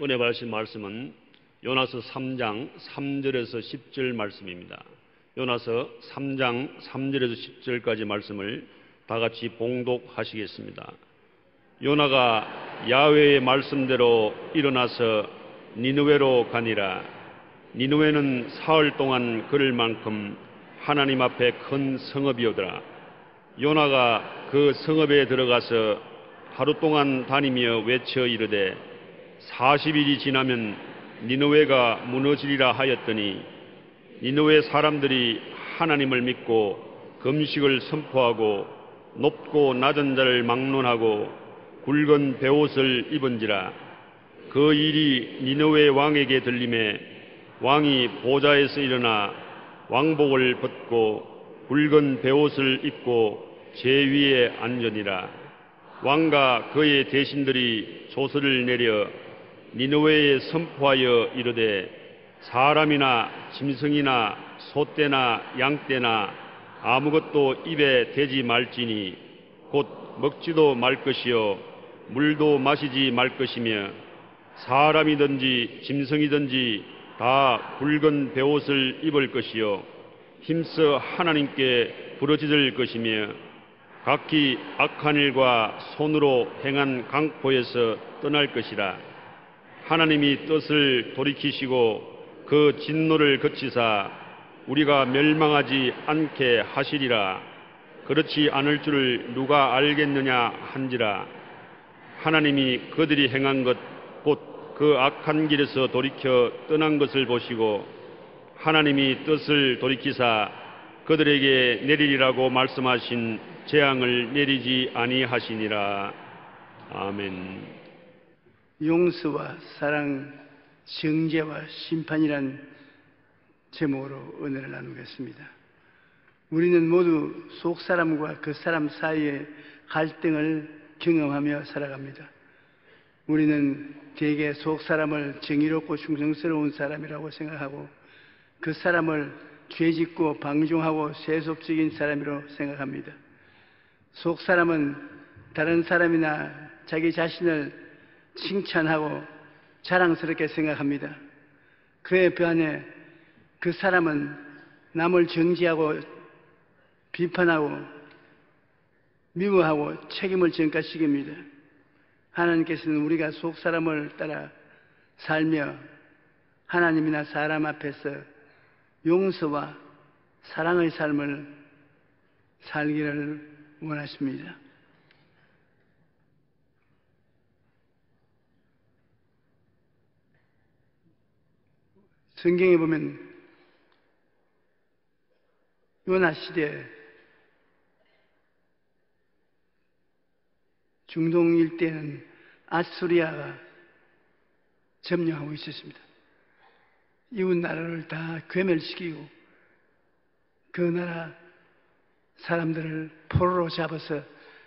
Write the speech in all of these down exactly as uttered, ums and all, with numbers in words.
은혜 받으실 말씀은 요나서 삼 장 삼 절에서 십 절 말씀입니다. 요나서 삼 장 삼 절에서 십 절까지 말씀을 다 같이 봉독하시겠습니다. 요나가 야훼의 말씀대로 일어나서 니느웨로 가니라. 니느웨는 사흘 동안 걸을 만큼 하나님 앞에 큰 성읍이오더라. 요나가 그 성읍에 들어가서 하루 동안 다니며 외쳐 이르되 사십 일이 지나면 니느웨가 무너지리라 하였더니 니느웨 사람들이 하나님을 믿고 금식을 선포하고 높고 낮은 자를 막론하고 굵은 베옷을 입은지라. 그 일이 니느웨 왕에게 들림에 왕이 보좌에서 일어나 왕복을 벗고 굵은 베옷을 입고 제 위에 앉으니라. 왕과 그의 대신들이 조서를 내려 니느웨에 선포하여 이르되 사람이나 짐승이나 소떼나 양떼나 아무것도 입에 대지 말지니 곧 먹지도 말 것이요 물도 마시지 말 것이며 사람이든지 짐승이든지 다 굵은 베옷을 입을 것이요 힘써 하나님께 부르짖을 것이며 각기 악한 일과 손으로 행한 강포에서 떠날 것이라. 하나님이 뜻을 돌이키시고 그 진노를 그치사 우리가 멸망하지 않게 하시리라. 그렇지 않을 줄을 누가 알겠느냐 한지라. 하나님이 그들이 행한 것 곧 그 악한 길에서 돌이켜 떠난 것을 보시고 하나님이 뜻을 돌이키사 그들에게 내리리라고 말씀하신 재앙을 내리지 아니하시니라. 아멘. 용서와 사랑, 정죄와 심판이란 제목으로 은혜를 나누겠습니다. 우리는 모두 속 사람과 그 사람 사이의 갈등을 경험하며 살아갑니다. 우리는 대개 속 사람을 정의롭고 충성스러운 사람이라고 생각하고 그 사람을 죄짓고 방종하고 세속적인 사람이라고 생각합니다. 속 사람은 다른 사람이나 자기 자신을 칭찬하고 자랑스럽게 생각합니다. 그에 반해 그 사람은 남을 정죄하고 비판하고 미워하고 책임을 전가시킵니다. 하나님께서는 우리가 속 사람을 따라 살며 하나님이나 사람 앞에서 용서와 사랑의 삶을 살기를 원하십니다. 성경에 보면 요나 시대 중동 일대는 아수리아가 점령하고 있었습니다. 이웃 나라를 다 괴멸시키고 그 나라 사람들을 포로로 잡아서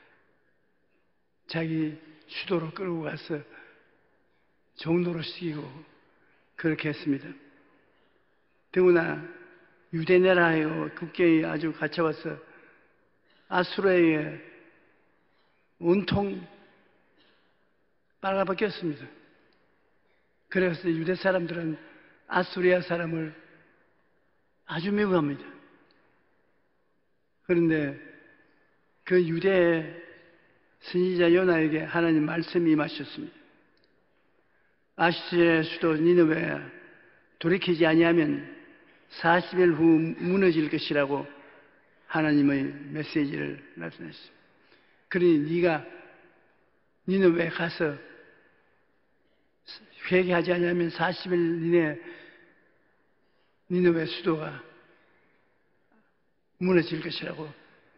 자기 수도로 끌고 가서 종노로 시키고 그렇게 했습니다. 더구나 유대나라의 국경이 아주 갇혀와서 아수르에게 온통 빨아먹혔습니다. 그래서 유대 사람들은 아수리아 사람을 아주 미워합니다. 그런데 그 유대의 선지자 요나에게 하나님 말씀이 임하셨습니다. 아수리아 수도 니느웨에 돌이키지 아니하면 사십 일 후 무너질 것이라고 하나님의 메시지를 말씀하셨습니다. 그러니 네가 니느웨에 가서 회개하지 않으면 사십 일 이내에 니느웨 수도가 무너질 것이라고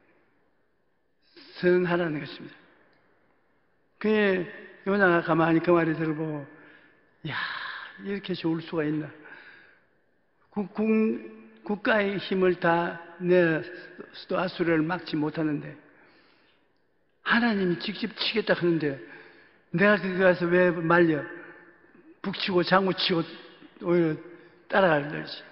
선언하라는 것입니다. 그에 요나가 가만히 그 말을 들어보고 야, 이렇게 좋을 수가 있나. 국, 국, 국가의 힘을 다 내서도 아수르를 막지 못하는데 하나님이 직접 치겠다 하는데 내가 거기 가서 왜 말려 북치고 장구치고 오히려 따라가려지.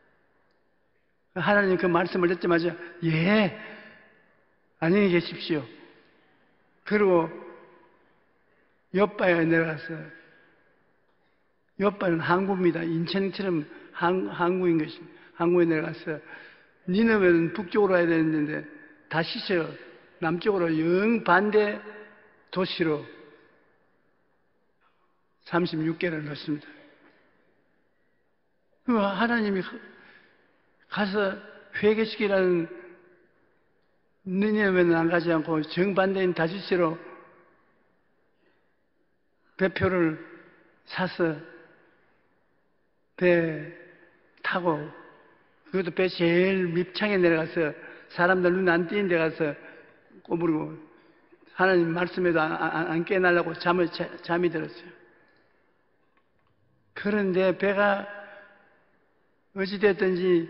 하나님 그 말씀을 듣자마자 예, 안녕히 계십시오. 그리고 옆바에 내려가서 요바는 항구입니다. 인천처럼 항, 항구인 것입니다. 항구에 내려가서 니느웨는 북쪽으로 와야 되는데 다시서 남쪽으로 영 반대 도시로 삼십육 개를 넣습니다. 그 하나님이 가서 회개시키라는 니느웨는 안 가지 않고 정반대인 다시스로 배표를 사서 배 타고, 그것도 배 제일 밑창에 내려가서 사람들 눈 안 띄는 데 가서 꼬부리고 하나님 말씀에도 안, 안, 안 깨달라고 잠을 자, 잠이 들었어요. 그런데 배가 어찌됐든지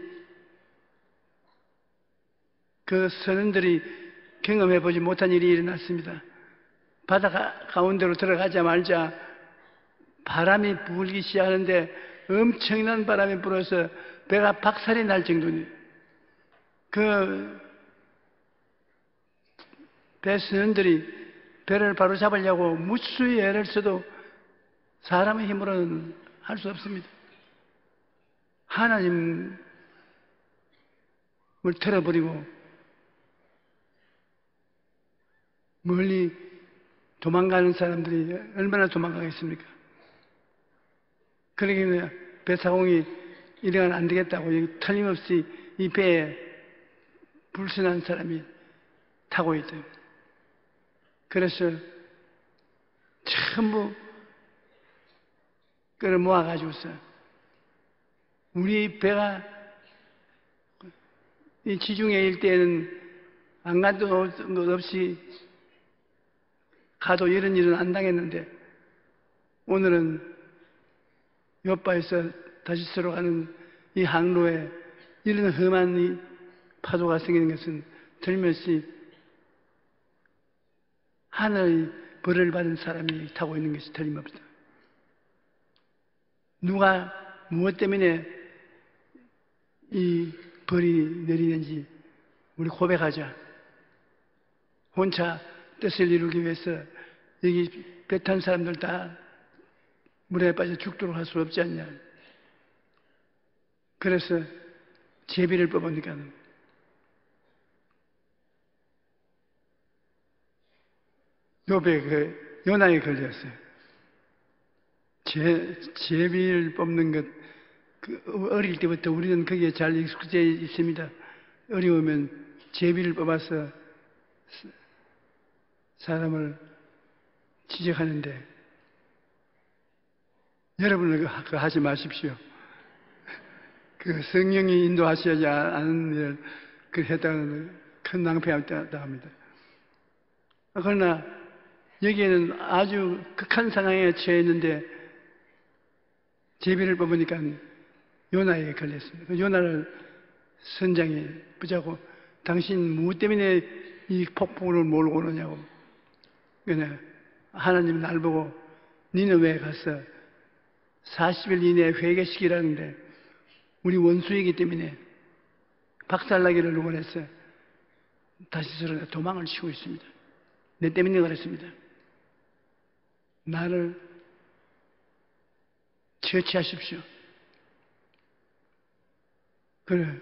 그 선원들이 경험해보지 못한 일이 일어났습니다. 바다 가운데로 들어가자마자 바람이 불기 시작하는데 엄청난 바람이 불어서 배가 박살이 날 정도니, 그 배선원들이 배를 바로 잡으려고 무수히 애를 써도 사람의 힘으로는 할 수 없습니다. 하나님을 틀어버리고 멀리 도망가는 사람들이 얼마나 도망가겠습니까? 그러기에 배사공이 이래는 안 되겠다고 틀림없이 이 배에 불순한 사람이 타고 있대요. 그래서 전부 끌어 모아가지고서 우리 배가 이 지중해 일대에는 안 가도 것 없이 가도 이런 일은 안 당했는데 오늘은 요바에서 다시스로 가는 이 항로에 이런 험한 이 파도가 생기는 것은 틀림없이 하늘의 벌을 받은 사람이 타고 있는 것이 틀림없다. 누가 무엇 때문에 이 벌이 내리는지 우리 고백하자. 혼자 뜻을 이루기 위해서 여기 배 탄 사람들 다 물에 빠져 죽도록 할 수 없지 않냐. 그래서 제비를 뽑으니까 요배 그 요나에 걸렸어요. 제, 제비를 뽑는 것, 그 어릴 때부터 우리는 거기에 잘 익숙해 있습니다. 어려우면 제비를 뽑아서 사람을 지적하는데 여러분은 그거 하지 마십시오. 그 성령이 인도하셔야지 않은 일을 그 했다는 큰 낭패였다 합니다. 그러나 여기에는 아주 극한 상황에 처해 있는데 제비를 뽑으니까 요나에게 걸렸습니다. 그 요나를 선장이 붙잡고 당신 무엇 때문에 이 폭풍을 몰고 오느냐고. 그냥 하나님 날 보고 니느웨에 가서 사십 일 이내에 회개시키라는데 우리 원수이기 때문에 박살나기를 원해서 다시 서로 도망을 치고 있습니다. 내 때문에 그랬습니다. 나를 처치하십시오. 그래.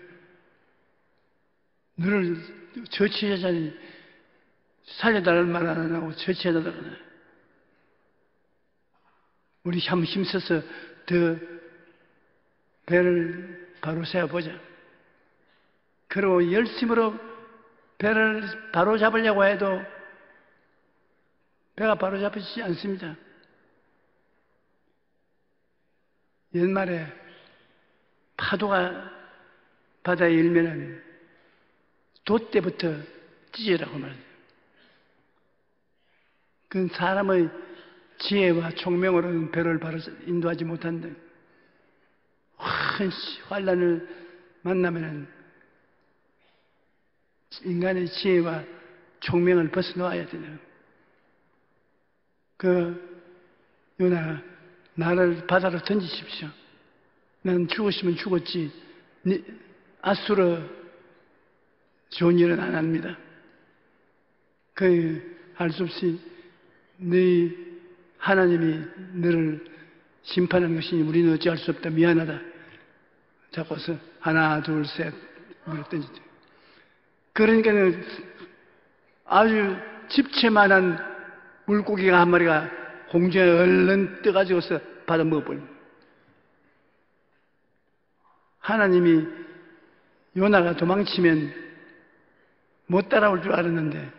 너를 처치하자니 살려달라는 말 안 하고 처치해달라고. 우리 한번 힘써서 더 배를 바로 세워보자. 그리고 열심으로 배를 바로 잡으려고 해도 배가 바로 잡히지 않습니다. 옛말에 파도가 바다에 일면하면 돛대부터 찢으라고 말해요. 그건 사람의 지혜와 총명으로는 배를 바로 인도하지 못한다. 큰 환란을 만나면은 인간의 지혜와 총명을 벗어놓아야 되냐. 그 요나가 나를 바다로 던지십시오. 난 죽었으면 죽었지. 아수르 좋은 일은 안 합니다. 그 할 수 없이 네 하나님이 너를 심판하는 것이 우리는 어찌할 수 없다. 미안하다. 잡고서 하나, 둘, 셋 물에 던지죠. 그러니까는 아주 집채만한 물고기가 한 마리가 공중에 얼른 떠가지고서 받아 먹어버립니다. 하나님이 요나가 도망치면 못 따라올 줄 알았는데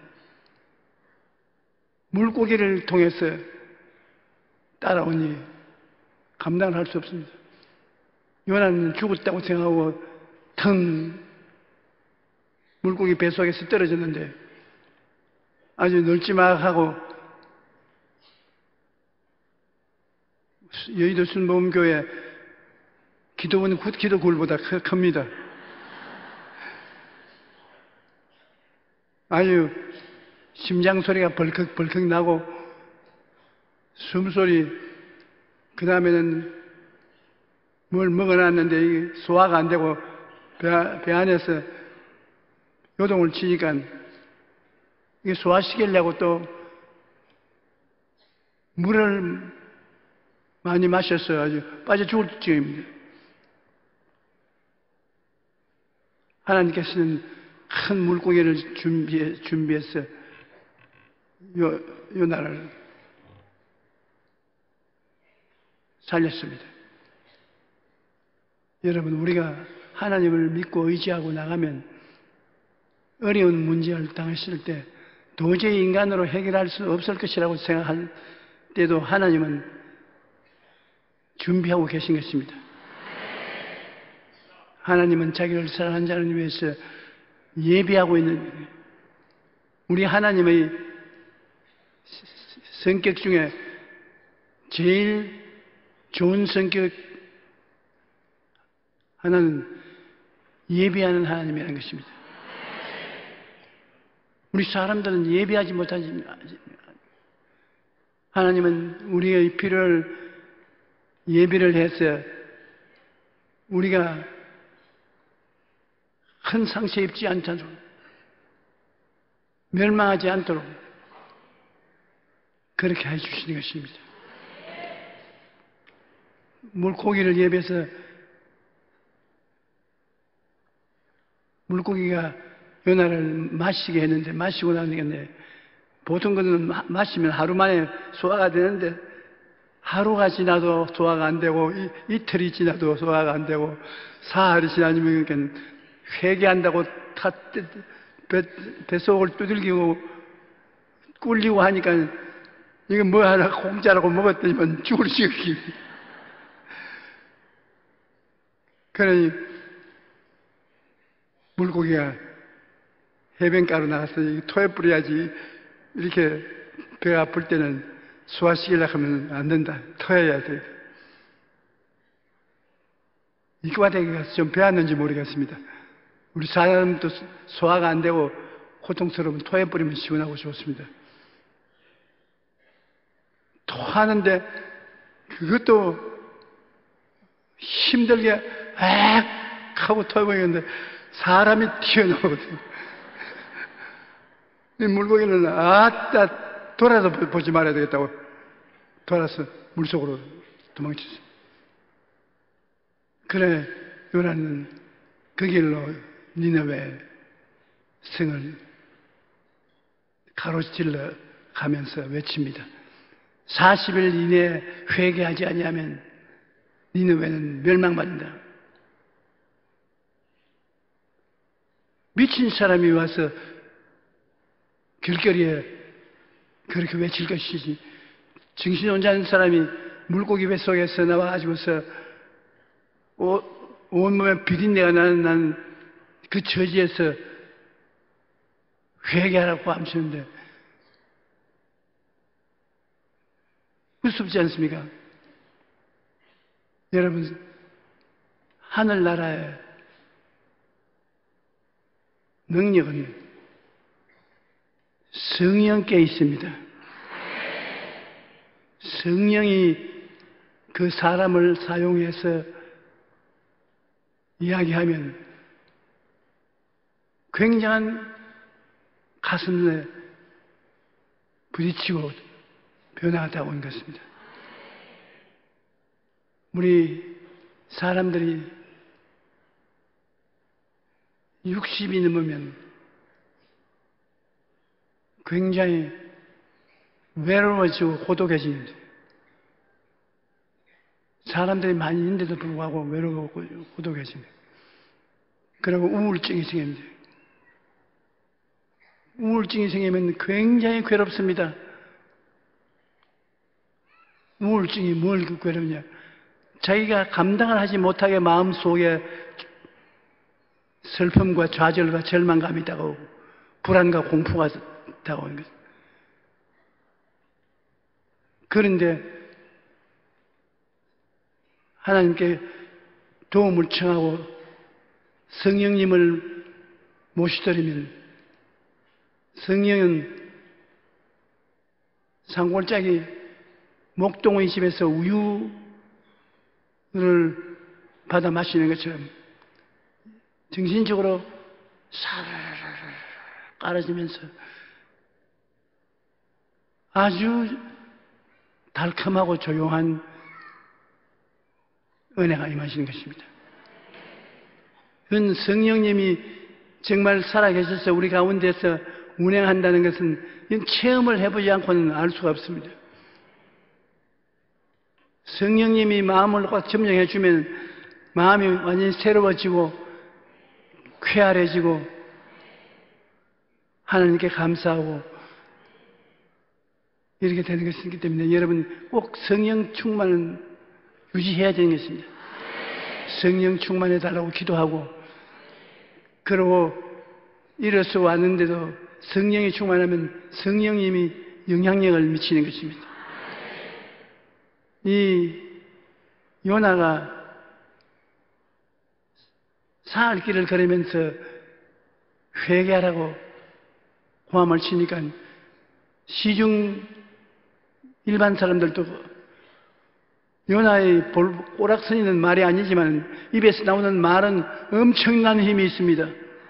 물고기를 통해서 따라오니 감당을 할 수 없습니다. 요나는 죽었다고 생각하고 腾물고기 뱃속에서 떨어졌는데 아주 널찍하고 여의도 순복음교회 기도원 기도굴보다 큽니다. 아주 심장 소리가 벌컥벌컥 나고 숨소리, 그 다음에는 뭘 먹어놨는데 소화가 안 되고 배, 배 안에서 요동을 치니까 이게 소화시키려고 또 물을 많이 마셨어요. 아주 빠져 죽을 지경입니다. 하나님께서는 큰 물고기를 준비해, 준비해서 요, 요나를 살렸습니다. 여러분, 우리가 하나님을 믿고 의지하고 나가면 어려운 문제를 당했을 때 도저히 인간으로 해결할 수 없을 것이라고 생각할 때도 하나님은 준비하고 계신 것입니다. 하나님은 자기를 사랑하는 자를 위해서 예비하고 있는, 우리 하나님의 성격 중에 제일 좋은 성격 하나는 예비하는 하나님이라는 것입니다. 우리 사람들은 예비하지 못하지. 하나님은 우리의 필요를 예비를 해서 우리가 큰 상처 입지 않도록, 멸망하지 않도록 그렇게 해주시는 것입니다. 물고기를 예비해서 물고기가 요나를 마시게 했는데, 마시고 나니까 보통 거는 마시면 하루 만에 소화가 되는데 하루가 지나도 소화가 안 되고 이, 이틀이 지나도 소화가 안 되고 사흘이 지나면 그러니까 회개한다고 다 뱃속을 두들기고 꿀리고 하니까 이거 뭐 하나 공짜라고 먹었더니만 죽을 지경이. 그러니 물고기가 해변가로 나가서 토에 뿌려야지, 이렇게 배가 아플 때는 소화시키려고 하면 안 된다. 토해야 돼. 이과 되기가 좀 배웠는지 모르겠습니다. 우리 사람도 소화가 안 되고 고통스러우면 토해 뿌리면 시원하고 좋습니다. 토하는데 그것도 힘들게 액 하고 토해버리는데 사람이 튀어나오거든요. 이 물고기는 아따 돌아서 보지 말아야 되겠다고 돌아서 물속으로 도망쳤어요. 그래 요나는 그 길로 니느웨 성을 가로질러 가면서 외칩니다. 사십 일 이내에 회개하지 아니하면 니느웨는 멸망받는다. 미친 사람이 와서 길거리에 그렇게 외칠 것이지, 정신 혼자는 사람이 물고기 뱃속에서 나와가지고서 온몸에 비린내가 나는 난 그 처지에서 회개하라고 하시는데 우습지 않습니까? 여러분, 하늘나라의 능력은 성령께 있습니다. 성령이 그 사람을 사용해서 이야기하면 굉장한 가슴에 부딪히고 변화가 오는 것입니다. 우리 사람들이 육십이 넘으면 굉장히 외로워지고 고독해집니다. 사람들이 많이 있는데도 불구하고 외로우고 고독해집니다. 그리고 우울증이 생깁니다. 우울증이 생기면 굉장히 괴롭습니다. 우울증이 뭘 괴롭냐? 자기가 감당을 하지 못하게 마음속에 슬픔과 좌절과 절망감이 다가오고 불안과 공포가 다가오는 거죠. 그런데 하나님께 도움을 청하고 성령님을 모시드리면 성령은 산골짜기 목동의 집에서 우유를 받아 마시는 것처럼 정신적으로 사르르르 깔아지면서 아주 달콤하고 조용한 은혜가 임하시는 것입니다. 그건 성령님이 정말 살아계셔서 우리 가운데서 운행한다는 것은 이건 체험을 해보지 않고는 알 수가 없습니다. 성령님이 마음을 꽉 점령해 주면 마음이 완전히 새로워지고 쾌활해지고 하나님께 감사하고 이렇게 되는 것이기 때문에 여러분 꼭 성령 충만을 유지해야 되는 것입니다. 성령 충만해 달라고 기도하고 그러고 일어서 왔는데도 성령이 충만하면 성령님이 영향력을 미치는 것입니다. 이 요나가 사흘 길을 걸으면서 회개하라고 고함을 치니까 시중 일반 사람들도 요나의 꼬락서니는 말이 아니지만 입에서 나오는 말은 엄청난 힘이 있습니다.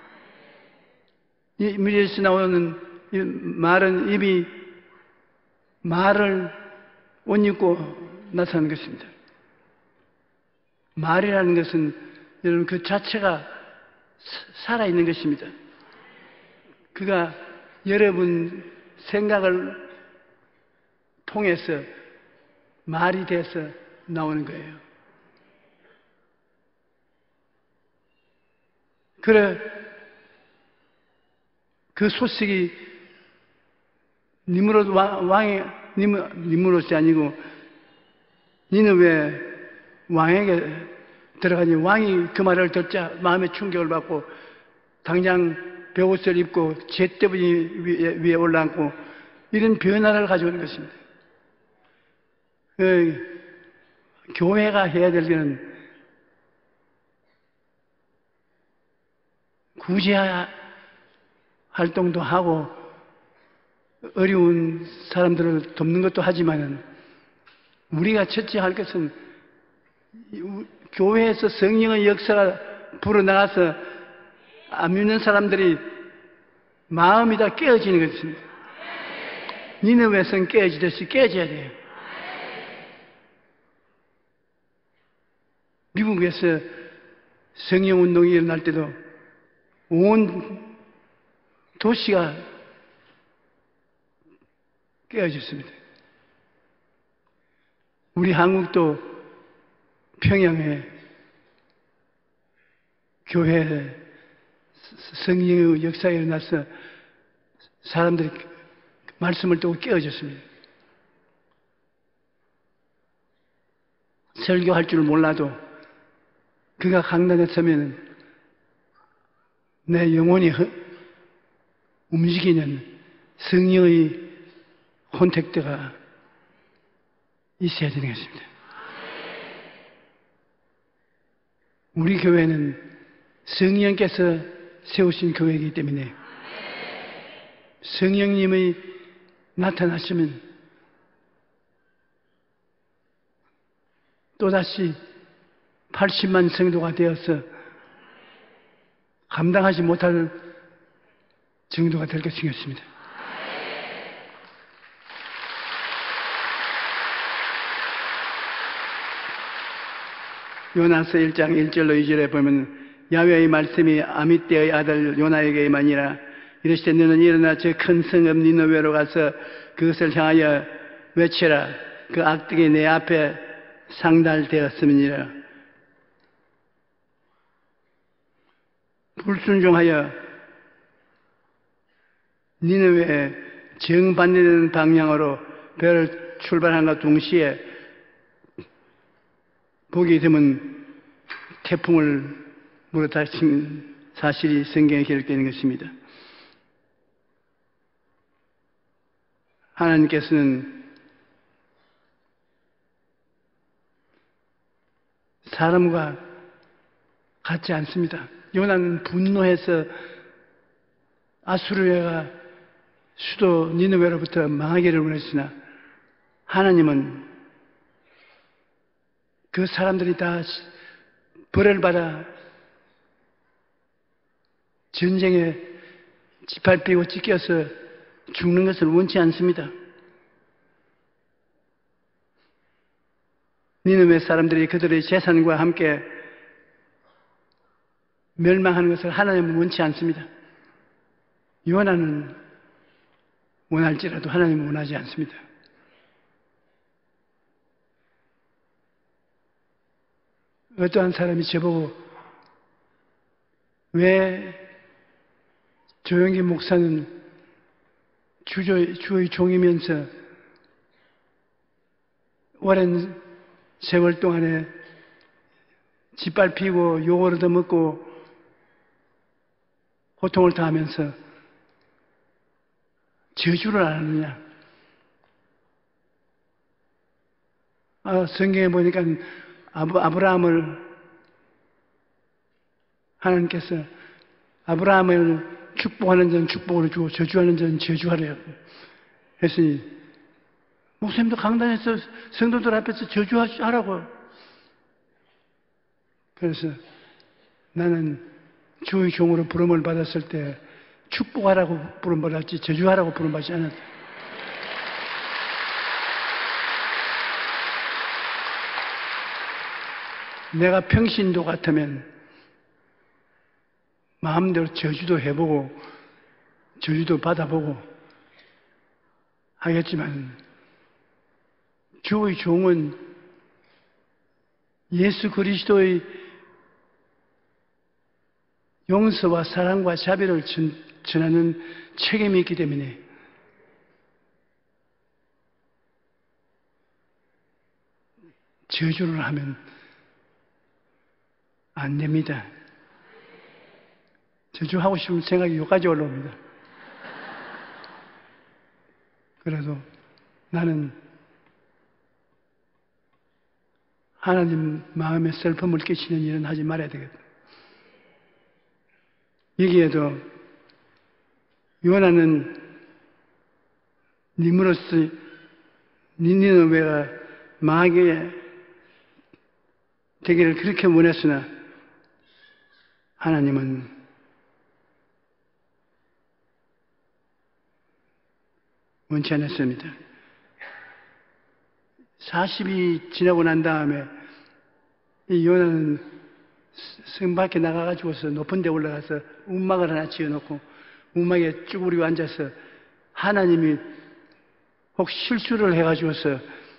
입에서 나오는 말은 입이 말을 옷 입고 나타나는 것입니다. 말이라는 것은 여러분 그 자체가 살아있는 것입니다. 그가 여러분 생각을 통해서 말이 돼서 나오는 거예요. 그래, 그 소식이 니므롯 왕의, 니므롯이 아니고 니느웨 왕에게 들어가니 왕이 그 말을 듣자 마음의 충격을 받고 당장 베옷을 입고 잿더미 위에, 위에 올라앉고 이런 변화를 가져오는 것입니다. 그 교회가 해야 될 것은 구제하 활동도 하고 어려운 사람들을 돕는 것도 하지만은 우리가 첫째 할 것은 교회에서 성령의 역사가 불어나가서 안 믿는 사람들이 마음이 다 깨어지는 것입니다. 니느웨 성 깨어지듯이 깨어져야 돼요. 미국에서 성령운동이 일어날 때도 온 도시가 깨어졌습니다. 우리 한국도 평양에 교회에 성령의 역사가 일어나서 사람들이 말씀을 듣고 깨어졌습니다. 설교할 줄 몰라도 그가 강단에 서면 내 영혼이 움직이는 성령의 콘택트가 있어야 되는 것입니다. 우리 교회는 성령께서 세우신 교회이기 때문에 성령님의 나타나시면 또다시 팔십만 성도가 되어서 감당하지 못할 정도가 될 것이 생겼습니다. 요나서 일 장 일 절로 이 절에 보면 야훼의 말씀이 아미떼의 아들 요나에게 임하니라. 이르시되 너는 일어나 저 큰 성읍 니느웨로 가서 그것을 향하여 외쳐라. 그 악덕이 내 앞에 상달되었음이니라. 불순종하여 니느웨에 정반대되는 방향으로 배를 출발한과 동시에 보게 되면 태풍을 물어닥친 사실이 성경에 기록되어 있는 것입니다. 하나님께서는 사람과 같지 않습니다. 요나는 분노해서 아수르가 수도 니느웨로부터 망하기를 원했으나 하나님은 그 사람들이 다 벌을 받아 전쟁에 짓밟히고 찢겨서 죽는 것을 원치 않습니다. 니느웨 사람들이 그들의 재산과 함께 멸망하는 것을 하나님은 원치 않습니다. 요나는 원할지라도 하나님은 원하지 않습니다. 어떠한 사람이 저보고 왜 조영기 목사는 주의, 주의 종이면서 오랜 세월 동안에 짓밟히고 욕을 얻어먹고 고통을 당하면서 저주를 안 하느냐? 아, 성경에 보니까 아브, 아브라함을 하나님께서 아브라함을 축복하는 자는 축복을 주고 저주하는 자는 저주하래요. 했으니 목사님도 강단에서 성도들 앞에서 저주하라고. 그래서 나는 주의 종으로 부름을 받았을 때 축복하라고 부름받았지 저주하라고 부름받지 않았다. 내가 평신도 같으면 마음대로 저주도 해보고 저주도 받아보고 하겠지만 주의 종은 예수 그리스도의 용서와 사랑과 자비를 전, 전하는 책임이 있기 때문에 저주를 하면 안 됩니다. 저주하고 싶은 생각이 여기까지 올라옵니다. 그래도 나는 하나님 마음에 슬픔을 끼치는 일은 하지 말아야 되겠다. 여기에도 요나는 니므로스 니느웨가 망하게 되기를 그렇게 원했으나 하나님은 원치 않았습니다. 사십이 지나고 난 다음에 이 요나는 성 밖에 나가가지고서 높은 데 올라가서 움막을 하나 지어놓고 움막에 쭈그리고 앉아서 하나님이 혹 실수를 해가지고서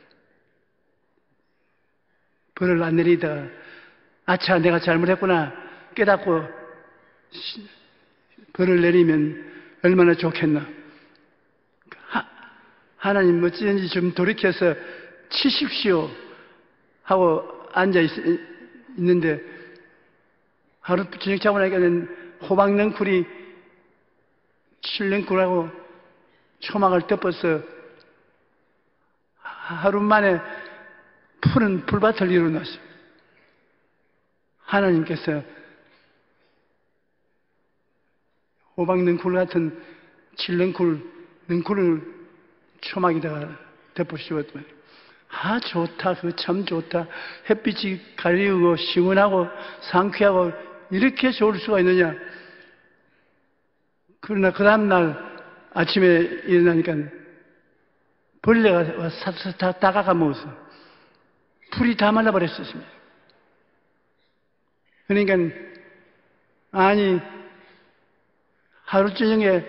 벌을 안 내리다가 아차 내가 잘못했구나 깨닫고 벌을 내리면 얼마나 좋겠나. 하, 하나님 어찌든지 좀 돌이켜서 치십시오 하고 앉아 있, 있는데 하루 저녁 자고 나니까는 호박 넝쿨이 칠냉쿨하고 초막을 덮어서 하루 만에 푸른 풀밭을 이루어놨어요. 하나님께서 호박 넝쿨 같은 칠냉쿨 넝쿨을 초막에다가 덮으시거든요. 아 좋다, 그 참 좋다. 햇빛이 가리우고 시원하고 상쾌하고 이렇게 좋을 수가 있느냐. 그러나 그 다음날 아침에 일어나니까 벌레가 와서 다 다가가 먹어서 풀이 다 말라버렸었습니다. 그러니까 아니 하루 저녁에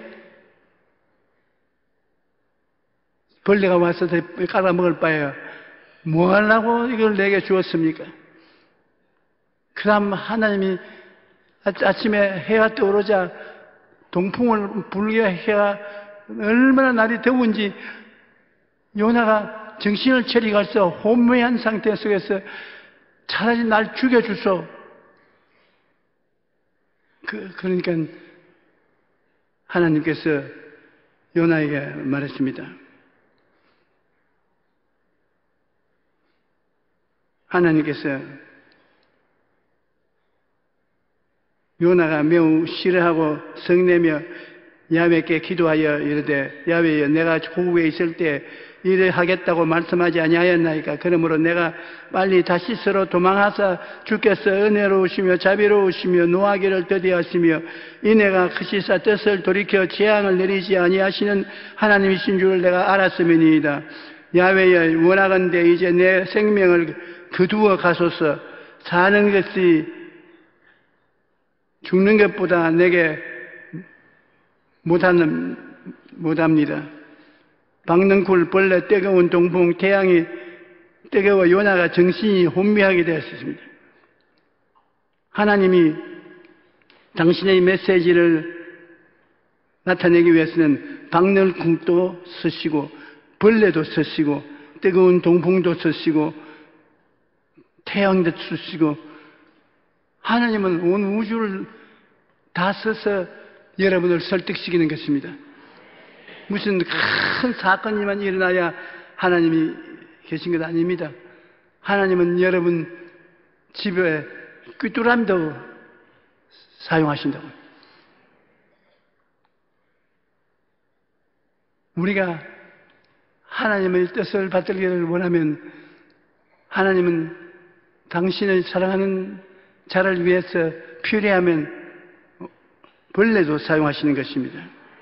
벌레가 와서 깔아먹을 바에야 뭐 하려고 이걸 내게 주었습니까? 그 다음 하나님이 아침에 해가 떠오르자 동풍을 불게 해가 얼마나 날이 더운지 요나가 정신을 차리고서 혼미한 상태 속에서 차라리 날 죽여주소. 그, 그러니까 하나님께서 요나에게 말했습니다. 하나님께서 요나가 매우 싫어하고 성내며 야훼께 기도하여 이르되 야훼여 내가 고국에 있을 때 이래 하겠다고 말씀하지 아니하였나이까. 그러므로 내가 빨리 다시 서로 도망하사 주께서 은혜로우시며 자비로우시며 노하기를 더디하시며 이내가 크시사 뜻을 돌이켜 재앙을 내리지 아니하시는 하나님이신 줄을 내가 알았음이니이다. 야훼여 원하건대 이제 내 생명을 거두어 가소서. 사는 것이 죽는 것보다 내게 못하는, 못합니다. 박능쿨, 벌레, 뜨거운 동풍, 태양이 뜨거워 요나가 정신이 혼미하게 되었습니다. 하나님이 당신의 메시지를 나타내기 위해서는 박능쿨도 쓰시고 벌레도 쓰시고 뜨거운 동풍도 쓰시고 태양도 쓰시고 하나님은 온 우주를 다 써서 여러분을 설득시키는 것입니다. 무슨 큰 사건이만 일어나야 하나님이 계신 것 아닙니다. 하나님은 여러분 집에 꿰뚫함도 사용하신다고. 우리가 하나님의 뜻을 받들기를 원하면 하나님은 당신을 사랑하는 자를 위해서 필요하면 벌레도 사용하시는 것입니다.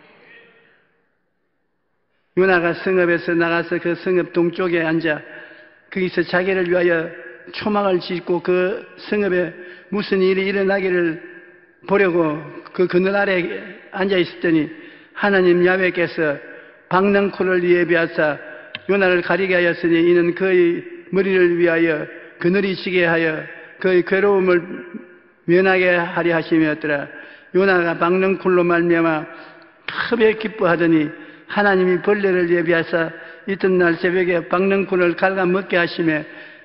요나가 성읍에서 나가서 그 성읍 동쪽에 앉아 거기서 자기를 위하여 초막을 짓고 그 성읍에 무슨 일이 일어나기를 보려고 그 그늘 아래 앉아 있었더니 하나님 야훼께서 박능쿨을 예비하사 요나를 가리게 하였으니 이는 그의 머리를 위하여 그늘이 지게 하여 그의 괴로움을 면하게 하려 하심이었더라. 요나가 박능쿨로 말미암아 크게 기뻐하더니 하나님이 벌레를 예비하사 이튿날 새벽에 박능쿨을 갉아먹게 하시매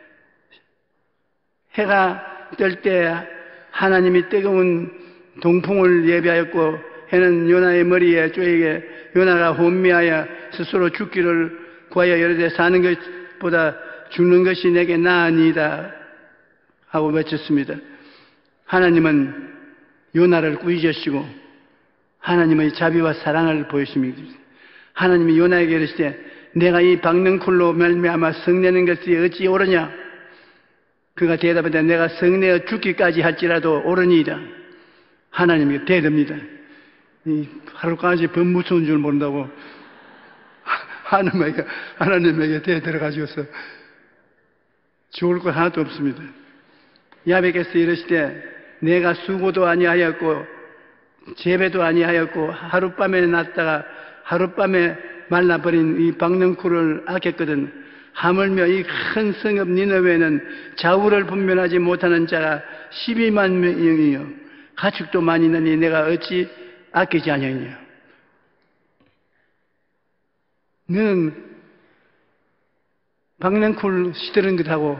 해가 뜰 때 하나님이 뜨거운 동풍을 예비하였고 해는 요나의 머리에 쪼이게 요나가 혼미하여 스스로 죽기를 구하여 이르되 사는 것보다 죽는 것이 내게 나으니이다 하고 외쳤습니다. 하나님은 요나를 꾸짖으시고 하나님의 자비와 사랑을 보이십니다. 하나님이 요나에게 이르시되 내가 이 박능쿨로 말미암아 성내는 것이 어찌 옳으냐? 그가 대답하되 내가 성내어 죽기까지 할지라도 옳으니이다. 하나님이 대답니다. 이 하루까지 범 무서운 줄 모른다고 하나님에게 하나님에게 대들어가지고서 좋을 것 하나도 없습니다. 야훼께서 이르시되 내가 수고도 아니하였고 재배도 아니하였고 하룻밤에 났다가 하룻밤에 말라버린 이 박능쿨을 아꼈거든. 하물며 이 큰 성읍 니느웨는 좌우를 분별하지 못하는 자가 십이만 명이요 가축도 많이 있느니 내가 어찌 아끼지 아니하냐. 너는 박능쿨 시드는 것하고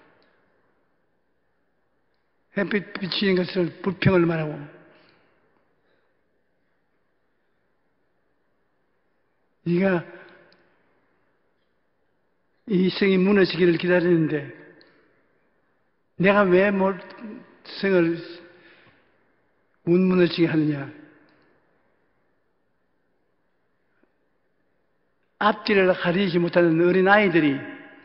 햇빛 비치는 것을 불평을 말하고 네가 이 성이 무너지기를 기다리는데 내가 왜 뭘 성을 못 무너지게 하느냐. 앞뒤를 가리지 못하는 어린 아이들이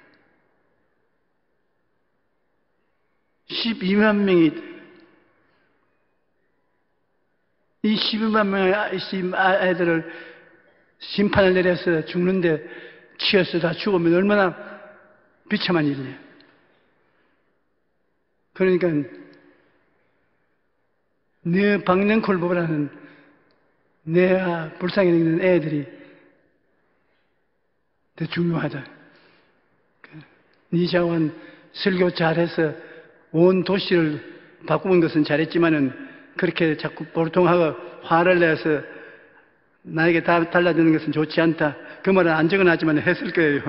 십이만 명이 이 십이만 명의 아이들을 심판을 내려서 죽는데 치여서 다 죽으면 얼마나 비참한 일이냐. 그러니까 내 박능콜보다는 내가 불쌍히 있는 애들이 더 중요하다. 니샤원 설교 잘해서 온 도시를 바꾸는 것은 잘했지만은 그렇게 자꾸 보통하고 화를 내서 나에게 다 달라드는 것은 좋지 않다. 그 말은 안 적어놨지만 했을 거예요.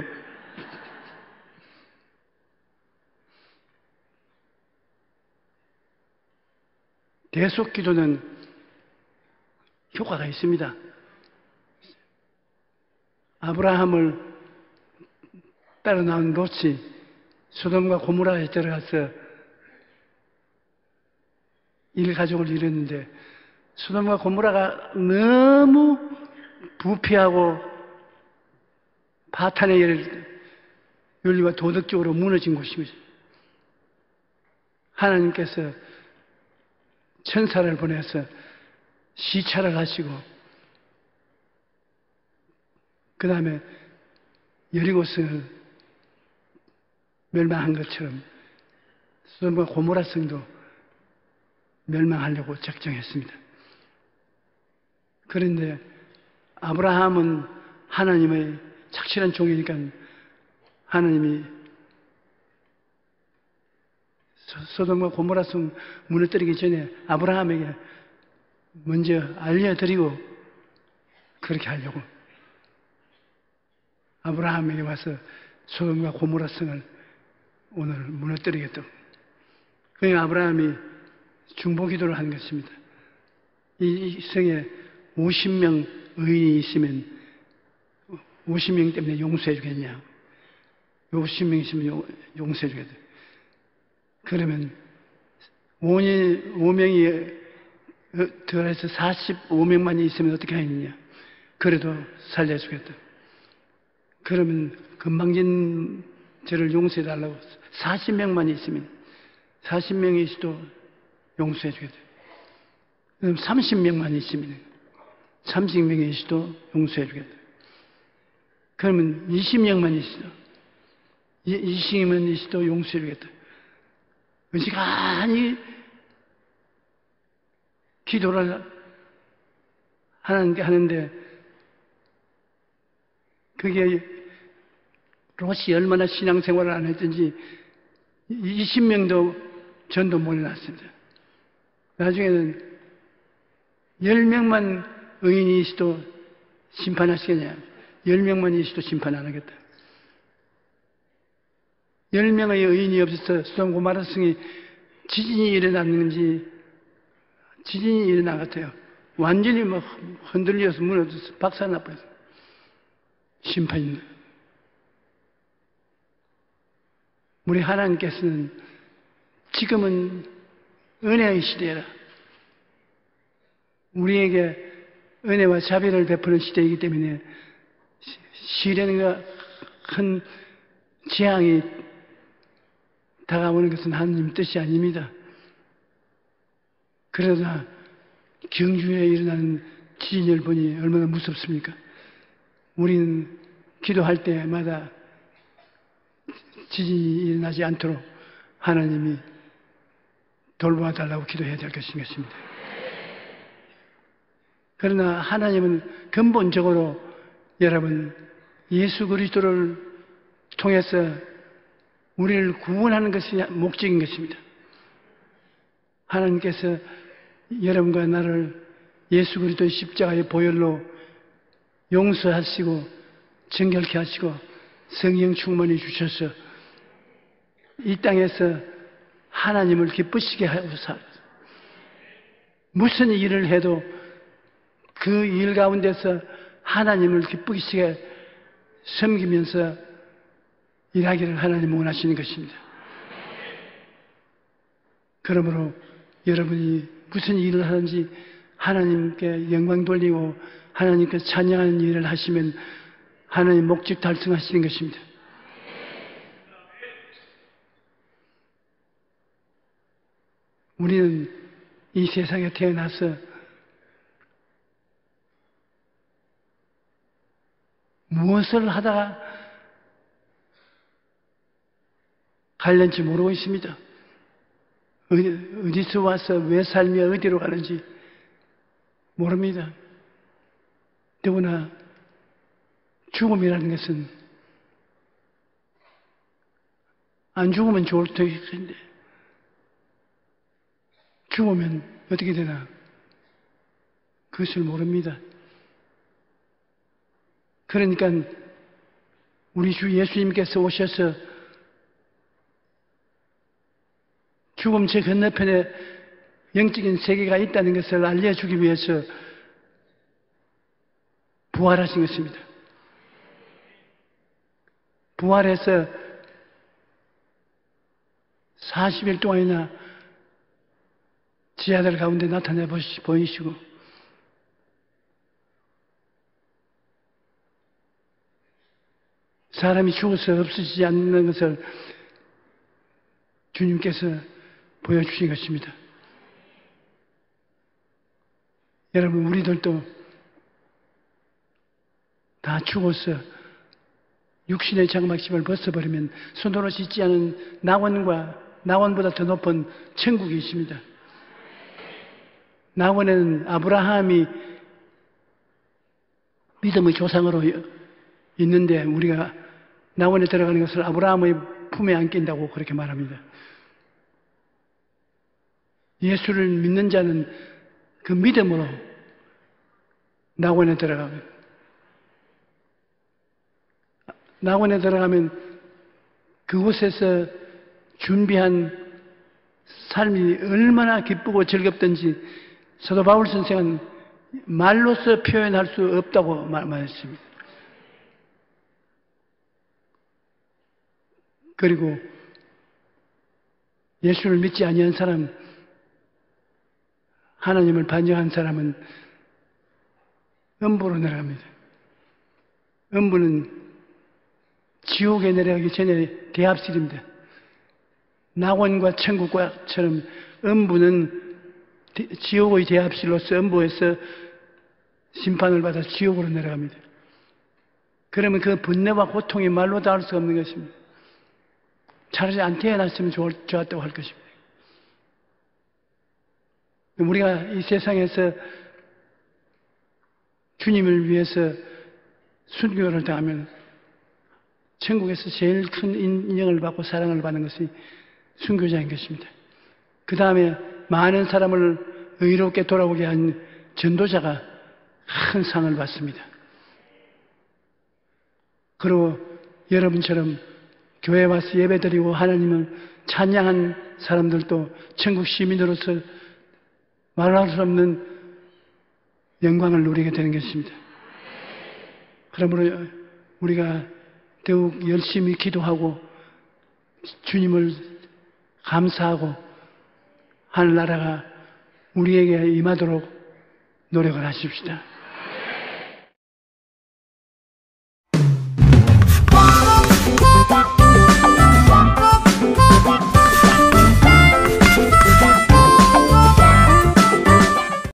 대속 기도는 효과가 있습니다. 아브라함을 따라 나온 롯이 소돔과 고모라에 들어가서 일가족을 이뤘는데 소돔과 고모라가 너무 부패하고 바탄의 윤리와 도덕적으로 무너진 곳입니다. 하나님께서 천사를 보내서 시찰을 하시고 그 다음에 여리고성을 멸망한 것처럼 소돔과 고모라 성도 멸망하려고 작정했습니다. 그런데 아브라함은 하나님의 착실한 종이니까 하나님이 소돔과 고모라 성 무너뜨리기 전에 아브라함에게 먼저 알려드리고 그렇게 하려고 아브라함에게 와서 소돔과 고모라 성을 오늘 무너뜨리겠다고. 그러니까 아브라함이 중보기도를 한 것입니다. 이 성에 오십 명 의인이 있으면 오십 명 때문에 용서해 주겠냐? 오십 명 있으면 용서해 주겠다. 그러면 오 명이 들어서 사십오 명만 있으면 어떻게 하느냐? 그래도 살려주겠다. 그러면 금방진 죄를 용서해 달라고 사십 명만 있으면 사십 명이 있어도 용서해 주겠다. 그럼 삼십 명만 있으면 삼십 명이 있어도 용서해 주겠다. 그러면 이십 명만 있어도 이십 명만 있어도 용서해 주겠다. 시간이 기도를 하나님께 하는데 그게 롯이 얼마나 신앙생활을 안 했든지 이십 명도 전도 못 해놨습니다. 나중에는 열 명만 의인이 있어도 심판하시겠냐? 열 명만 있어도 심판 안 하겠다. 열 명의 의인이 없어서 소돔 고모라 성이 지진이 일어났는지 지진이 일어난 것 같아요. 완전히 막 흔들려서 무너져서 박살나버렸어요. 심판입니다. 우리 하나님께서는 지금은 은혜의 시대라. 우리에게 은혜와 자비를 베푸는 시대이기 때문에 시련과 큰 재앙이 다가오는 것은 하나님 뜻이 아닙니다. 그러나 경주에 일어나는 지진을 보니 얼마나 무섭습니까? 우리는 기도할 때마다 지진이 일어나지 않도록 하나님이 돌보아달라고 기도해야 될 것인 것입니다. 그러나 하나님은 근본적으로 여러분 예수 그리스도를 통해서 우리를 구원하는 것이 목적인 것입니다. 하나님께서 여러분과 나를 예수 그리스도의 십자가의 보혈로 용서하시고 정결케 하시고 성령 충만히 주셔서 이 땅에서 하나님을 기쁘시게 하고 살아요. 무슨 일을 해도 그 일 가운데서 하나님을 기쁘시게 섬기면서 일하기를 하나님은 원하시는 것입니다. 그러므로 여러분이 무슨 일을 하든지 하나님께 영광 돌리고 하나님께 찬양하는 일을 하시면 하나님 목적 달성하시는 것입니다. 우리는 이 세상에 태어나서 무엇을 하다가 갈는지 모르고 있습니다. 어디, 어디서 와서 왜 살며 어디로 가는지 모릅니다. 더구나 죽음이라는 것은 안 죽으면 좋을 텐데 죽으면 어떻게 되나 그것을 모릅니다. 그러니까 우리 주 예수님께서 오셔서 죽음 제 건너편에 영적인 세계가 있다는 것을 알려주기 위해서 부활하신 것입니다. 부활해서 사십 일 동안이나 지하들 가운데 나타나 보이시고 사람이 죽어서 없어지지 않는 것을 주님께서 보여주신 것입니다. 여러분, 우리들도 다 죽어서 육신의 장막심을 벗어버리면 손으로 짓지 않은 낙원과 낙원보다 더 높은 천국이 있습니다. 낙원에는 아브라함이 믿음의 조상으로 있는데 우리가 낙원에 들어가는 것을 아브라함의 품에 안긴다고 그렇게 말합니다. 예수를 믿는 자는 그 믿음으로 낙원에 들어갑니다. 낙원에 들어가면 그곳에서 준비한 삶이 얼마나 기쁘고 즐겁든지 사도 바울 선생은 말로서 표현할 수 없다고 말했습니다. 그리고 예수를 믿지 아니한 사람, 하나님을 반역한 사람은 음부로 내려갑니다. 음부는 지옥에 내려가기 전에 대합실입니다. 낙원과 천국과처럼 음부는 지옥의 대합실로서 음부에서 심판을 받아 지옥으로 내려갑니다. 그러면 그 분노와 고통이 말로 닿을 수 없는 것입니다. 차라리 안 태어났으면 좋았다고 할 것입니다. 우리가 이 세상에서 주님을 위해서 순교를 당하면 천국에서 제일 큰 인정을 받고 사랑을 받는 것이 순교자인 것입니다. 그 다음에 많은 사람을 의롭게 돌아오게 한 전도자가 큰 상을 받습니다. 그리고 여러분처럼 교회 와서 예배드리고 하나님을 찬양한 사람들도 천국 시민으로서 말할 수 없는 영광을 누리게 되는 것입니다. 그러므로 우리가 더욱 열심히 기도하고 주님을 감사하고 하늘나라가 우리에게 임하도록 노력을 하십시다.